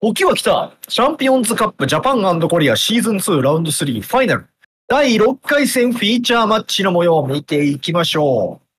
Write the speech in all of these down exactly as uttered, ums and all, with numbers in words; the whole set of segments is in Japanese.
時は来た。チャンピオンズカップジャパン&コリアシーズンツーラウンドスリーファイナル。だいろっかい戦フィーチャーマッチの模様を見ていきましょう。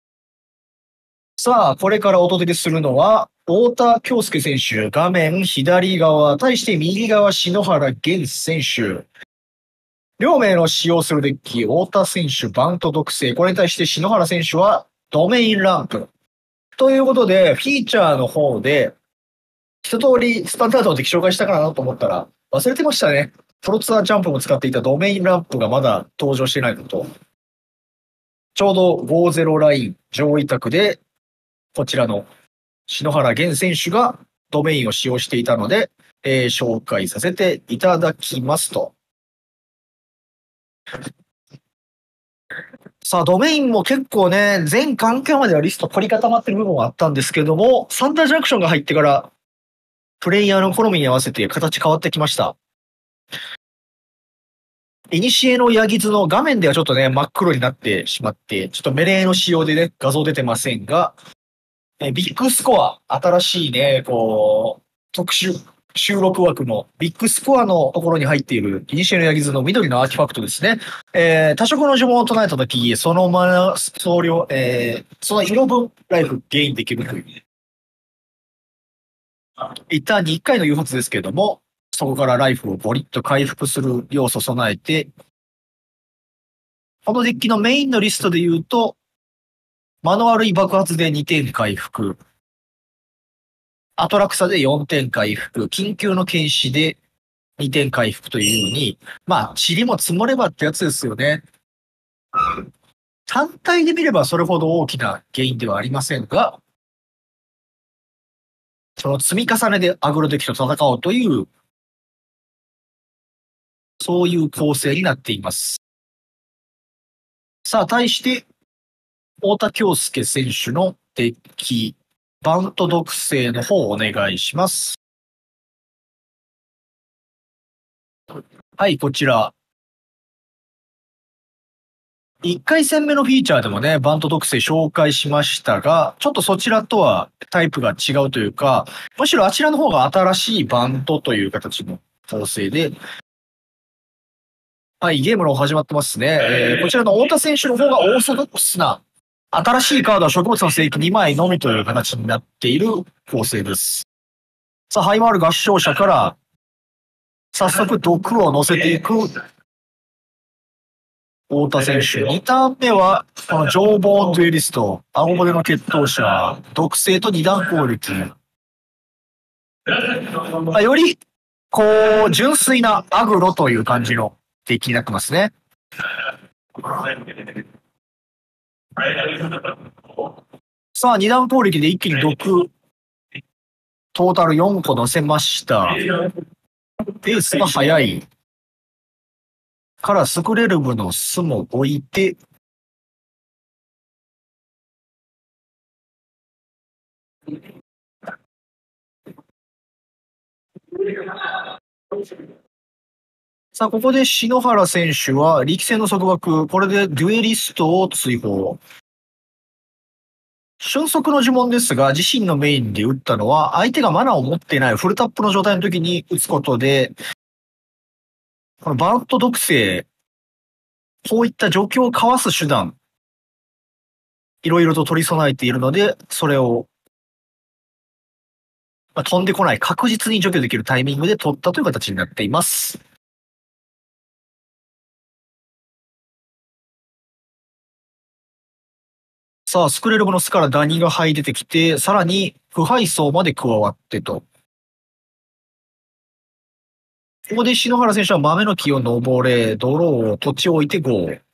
さあ、これからお届けするのは、太田恭介選手、画面左側、対して右側、篠原源選手。両名の使用するデッキ、太田選手、バント属性。これに対して篠原選手は、ドメインランプ。ということで、フィーチャーの方で、一通りスタンダードのデッキ紹介したかなと思ったら、忘れてましたね。プロツアージャンプも使っていたドメインランプがまだ登場してないこと。ちょうどごじゅうライン上位卓で、こちらの篠原源選手がドメインを使用していたので、えー、紹介させていただきますと。さあ、ドメインも結構ね、全環境まではリスト凝り固まってる部分はあったんですけども、サンダージャンクションが入ってから、プレイヤーの好みに合わせて形変わってきました。いにしえのヤギズの画面ではちょっとね、真っ黒になってしまって、ちょっとメレーの仕様でね、画像出てませんが、えビッグスコア、新しいね、こう、特殊収録枠のビッグスコアのところに入っている、イニシエのヤギズの緑のアーティファクトですね。えー、多色の呪文を唱えたとき、そのまま、総量、えー、その色分ライフゲインできるという。一旦にいっかいの誘発ですけれども、そこからライフをボリッと回復する要素を備えて、このデッキのメインのリストで言うと、間の悪い爆発でにてん回復。アトラクサでよんてん回復。緊急の剣士でにてん回復というように、まあ、塵も積もればってやつですよね。単体で見ればそれほど大きな原因ではありませんが、その積み重ねでアグロデッキと戦おうという、そういう構成になっています。さあ、対して、太田恭介選手のデッキ、バント属性の方をお願いします。はい、こちら。いっかい戦目のフィーチャーでもね、バント属性紹介しましたが、ちょっとそちらとはタイプが違うというか、むしろあちらの方が新しいバントという形の構成で、はい、ゲームの方始まってますね。えー、こちらの太田選手の方がオーソドックスな、新しいカードは植物の聖域にまいのみという形になっている構成です。さあ、ハイマール合唱者から、早速毒を乗せていく太田選手。にターン目は、このジョーボーンデュエリスト、青骨の決闘者、毒性と二段攻撃。まあ、より、こう、純粋なアグロという感じのデッキになってますね。さあ、二段攻撃で一気に毒、トータルよんこ乗せました。ペースが速い。からスクレルブの巣も置いて、さあ、ここで篠原選手は力戦の束縛、これでデュエリストを追放。俊足の呪文ですが、自身のメインで打ったのは、相手がマナを持っていないフルタップの状態の時に打つことで、このバント属性、こういった状況をかわす手段、いろいろと取り備えているので、それを、まあ、飛んでこない、確実に除去できるタイミングで取ったという形になっています。さあ、スクレルブの巣からダニが這い出てきて、さらに腐敗層まで加わってと。ここで篠原選手は豆の木を登れ、泥を土地を置いてゴー。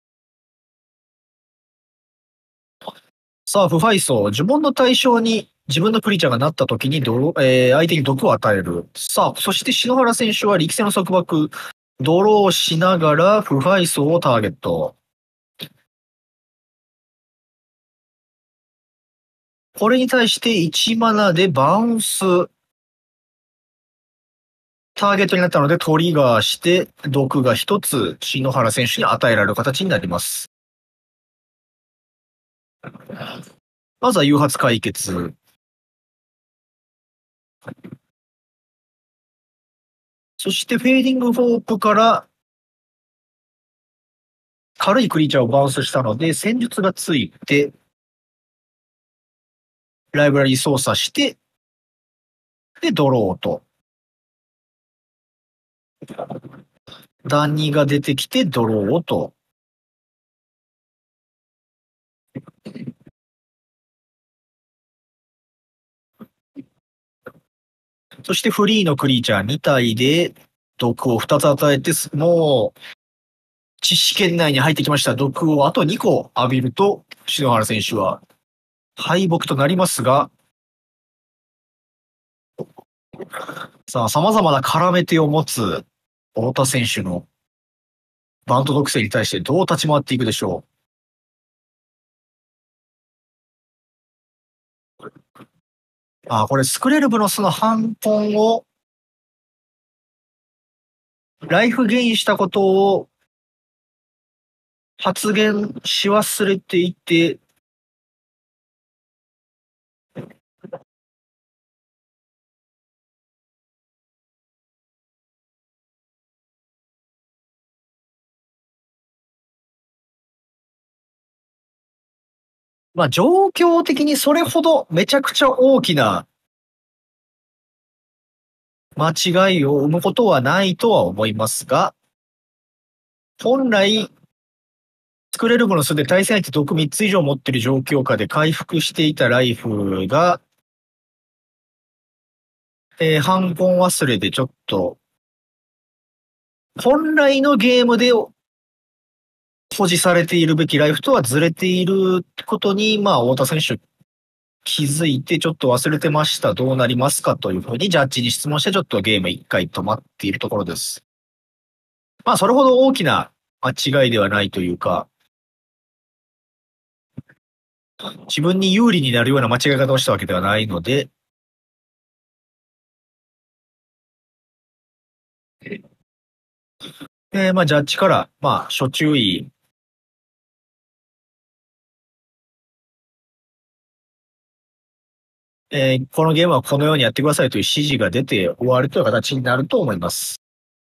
さあ、腐敗層、呪文の対象に自分のクリーチャーがなった時に泥、えー、相手に毒を与える。さあ、そして篠原選手は力戦の束縛、泥をしながら腐敗層をターゲット。これに対していちマナでバウンス。ターゲットになったのでトリガーして毒が一つ篠原選手に与えられる形になります。まずは誘発解決。 そしてフェーディングフォークから軽いクリーチャーをバウンスしたので、戦術がついて、ライブラリ操作して、で、ドローと。ダニが出てきて、ドローと。そしてフリーのクリーチャーに体で、毒をふたつ与えて、もう、知識圏内に入ってきました。毒をあとにこ浴びると、篠原選手は敗北となりますが、さあ、様々な絡め手を持つ太田選手のバント毒性に対してどう立ち回っていくでしょう。あ、これスクレルブのその反本をライフゲインしたことを発言し忘れていて、まあ状況的にそれほどめちゃくちゃ大きな間違いを生むことはないとは思いますが、本来、スクレルブの巣で対戦相手毒みっつ以上持っている状況下で回復していたライフが、えー、反根忘れでちょっと、本来のゲームで保持されているべきライフとはずれていることに、まあ、太田選手気づいてちょっと忘れてました。どうなりますかというふうにジャッジに質問してちょっとゲーム一回止まっているところです。まあ、それほど大きな間違いではないというか、自分に有利になるような間違い方をしたわけではないので、えー、まあ、ジャッジから、まあ、諸注意、えー、このゲームはこのようにやってくださいという指示が出て終わるという形になると思います。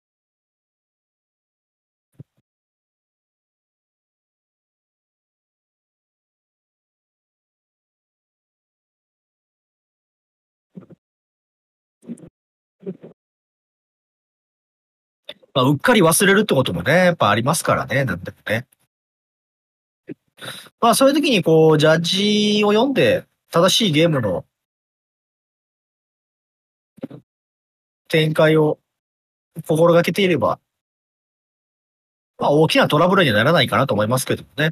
まあ、うっかり忘れるってこともね、やっぱありますからね、なんでもね。まあ、そういう時にこう、ジャッジを読んで、正しいゲームの展開を心がけていれば、まあ、大きなトラブルにはならないかなと思いますけどね。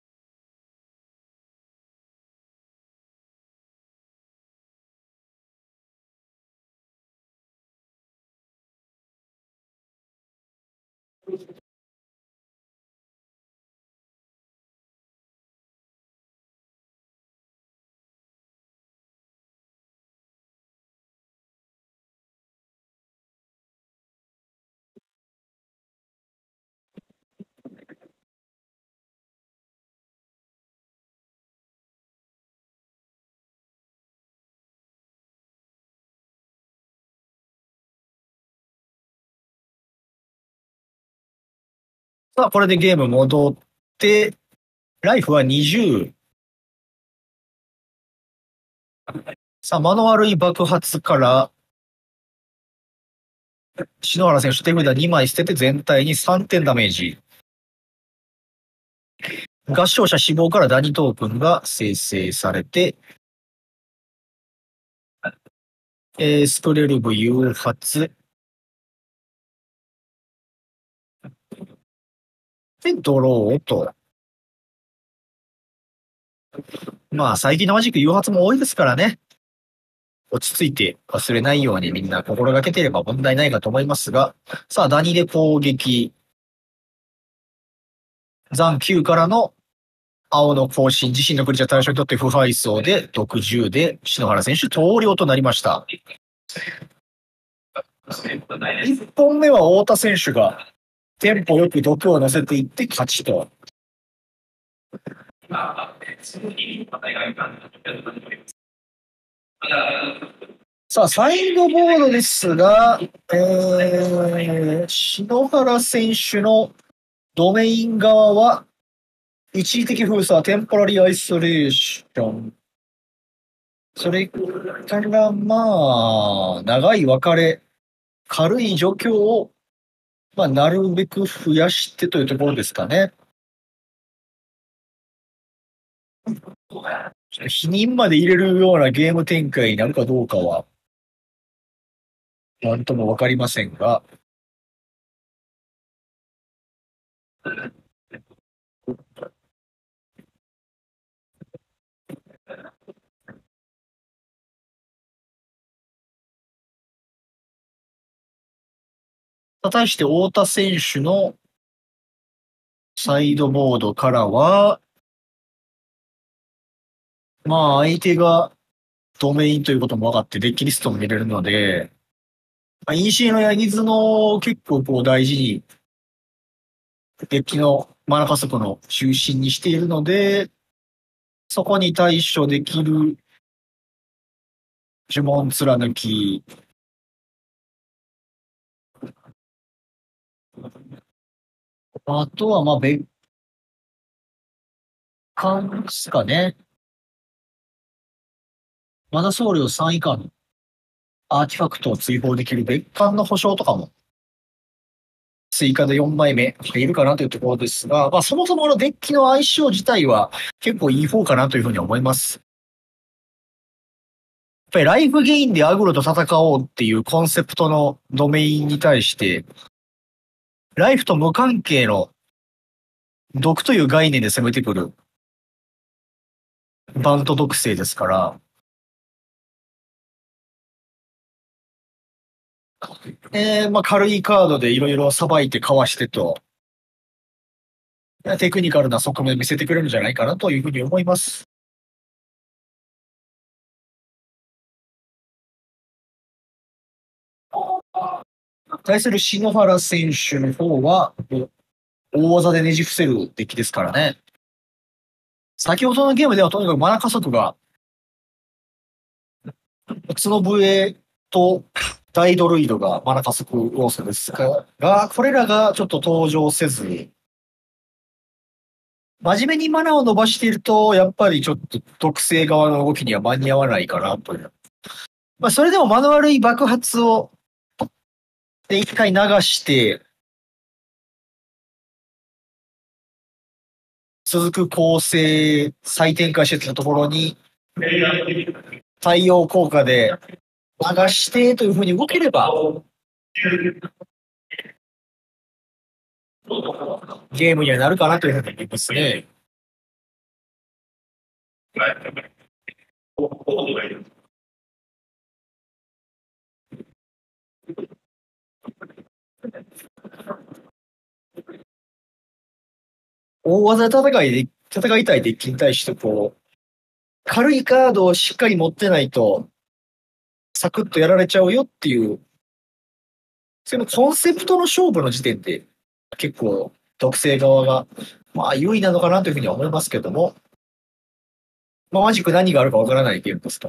さあ、これでゲーム戻って、ライフはにじゅう。さあ、間の悪い爆発から、篠原選手手札にまい捨てて全体にさんてんダメージ。合唱者死亡からダニトークンが生成されて、えー、スクレルブ誘発。で、ドローと。まあ、最近のマジック誘発も多いですからね。落ち着いて忘れないようにみんな心がけていれば問題ないかと思いますが、さあ、ダニで攻撃。残きゅうからの青の更新、自身のクリーチャー対象にとって不敗走で、毒じゅうで、篠原選手投了となりました。いっぽんめは太田選手がテンポよく毒を乗せていって勝ちと。 さあ、サイドボードですが、えー、篠原選手のドメイン側は、一時的封鎖、テンポラリーアイソレーション。それから、まあ、長い別れ、軽い状況を、まあ、なるべく増やしてというところですかね。否認まで入れるようなゲーム展開になるかどうかは、なんともわかりませんが、対して太田選手のサイドボードからは、まあ相手がドメインということも分かってデッキリストも見れるので、まあ、インシーのヤギズの結構こう大事にデッキのマナ加速の中心にしているので、そこに対処できる呪文貫き、あとはまあ別館ですかね。まだ送料さん以下のアーティファクトを追放できる別館の保証とかも追加でよんまいめ入るかなというところですが、まあそもそものデッキの相性自体は結構いい方かなというふうに思います。やっぱりライフゲインでアグロと戦おうっていうコンセプトのドメインに対して、ライフと無関係の毒という概念で攻めてくるバント属性ですから、えー、まあ軽いカードでいろいろさばいてかわしてと、テクニカルな側面見せてくれるんじゃないかなというふうに思います。対する篠原選手の方は、大技でねじ伏せるデッキですからね。先ほどのゲームではとにかくマナ加速が、角笛と大ドルイドがマナ加速要素ですが、これらがちょっと登場せずに、真面目にマナを伸ばしていると、やっぱりちょっと特性側の動きには間に合わないかなという。まあ、それでも間の悪い爆発をで一回流して、続く構成再展開してたところに、対応効果で流してというふうに動ければ、ゲームにはなるかなというふうに思いますね。大技戦いで、戦いたいデッキに対して、こう、軽いカードをしっかり持ってないと、サクッとやられちゃうよっていう、そのコンセプトの勝負の時点で、結構、特性側が、まあ、優位なのかなというふうには思いますけども、まあ、マジック何があるかわからないゲームですから。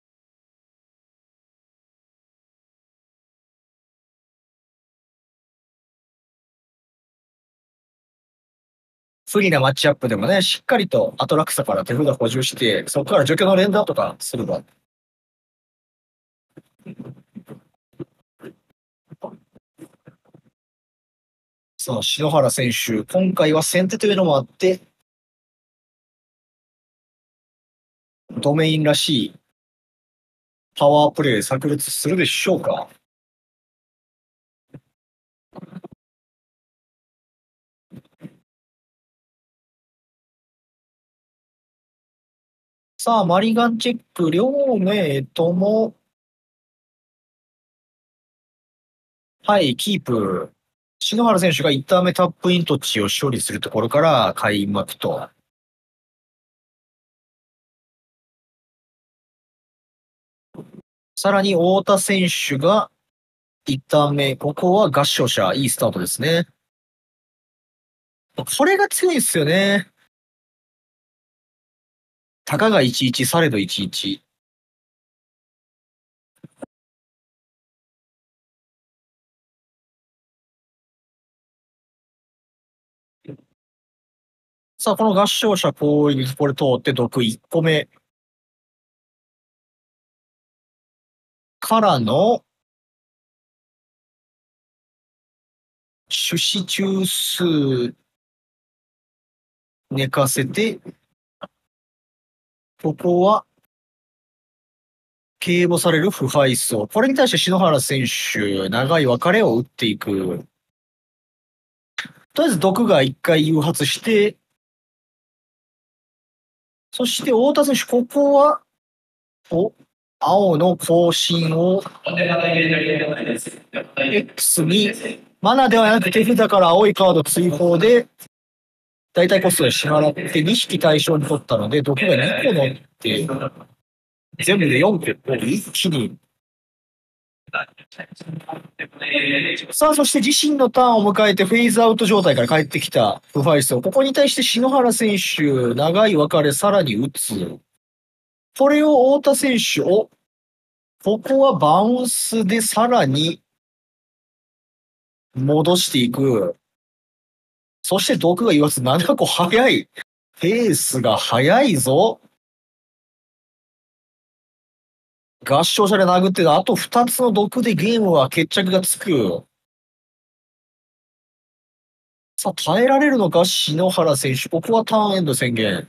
不利なマッチアップでもね、しっかりとアトラクサから手札補充して、そこから除去の連打とかすれば、その篠原選手、今回は先手というのもあって、ドメインらしいパワープレイ炸裂するでしょうか。さあ、マリガンチェック、両名とも、はい、キープ。篠原選手がいちターン目タップイント値を処理するところから開幕と。さらに太田選手がいちターン目、ここは合唱者、いいスタートですね。これが強いですよね。たかがいちいち、されどいちいち。 さあ、この合唱者攻撃、これ通って毒いっこめ。からの、種子中枢寝かせて、ここは、警母される腐敗層。これに対して篠原選手、長い別れを打っていく。とりあえず毒が一回誘発して、そして太田選手、ここは、お、青の更新を X に、マナではなく手札から青いカード追放で、大体コストで支払ってにひき対象に取ったので、毒がにこ乗って、全部でよんこを一気に。さあ、そして自身のターンを迎えてフェーズアウト状態から帰ってきた腐敗層。ここに対して篠原選手、長い別れさらに打つ。これを太田選手を、ここはバウンスでさらに戻していく。そして毒が言わずななこ早い。ペースが早いぞ。合唱者で殴ってあとふたつの毒でゲームは決着がつく。さあ、耐えられるのか篠原選手。ここはターンエンド宣言。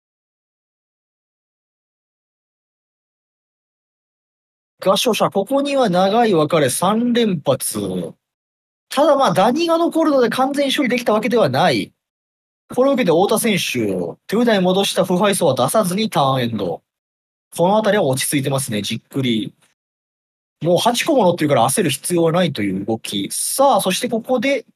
合唱者、ここには長い別れさん連発。ただまあ、ダニが残るので完全処理できたわけではない。これを受けて太田選手、手札に戻した腐敗層は出さずにターンエンド。このあたりは落ち着いてますね、じっくり。もうはちこも乗ってるから焦る必要はないという動き。さあ、そしてここで、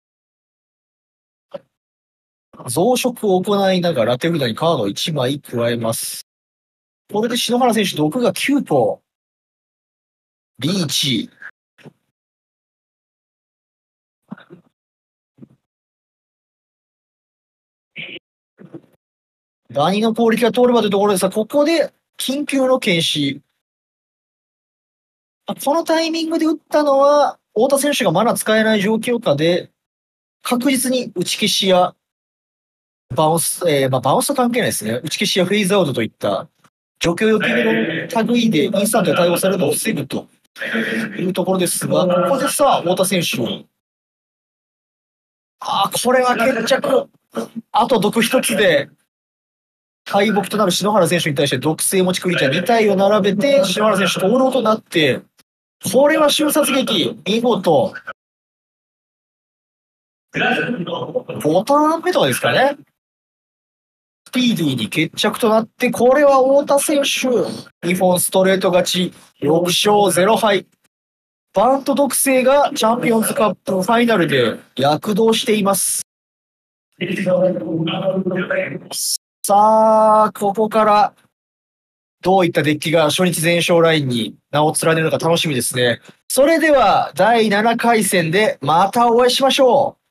増殖を行いながら手札にカードをいちまい加えます。これで篠原選手、毒がきゅうこ。リーチ。ダニの攻撃が通ればというところですが、ここで緊急の検視。このタイミングで打ったのは、太田選手がまだ使えない状況下で、確実に打ち消しや、バウンス、えー、まあ、バウンスと関係ないですね。打ち消しやフェイズアウトといった状況予定の類でインスタントで対応されるのを防ぐというところですが、ここでさあ、太田選手。ああ、これは決着。あと毒一つで、敗北となる篠原選手に対して毒性持ちクリーチャーに体を並べて、篠原選手投了となって、これは瞬殺劇、見事。ごターン目とかですかね。スピーディーに決着となって、これは太田選手、にほんストレート勝ち、ろくしょうゼロはい。バント特性がチャンピオンズカップファイナルで躍動しています。さあ、ここからどういったデッキが初日全勝ラインに名を連ねるのか楽しみですね。それではだいななかい戦でまたお会いしましょう。